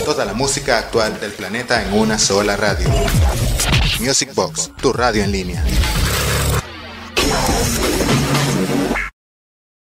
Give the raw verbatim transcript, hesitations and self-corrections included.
Toda la música actual del planeta en una sola radio. Music Box, tu radio en línea.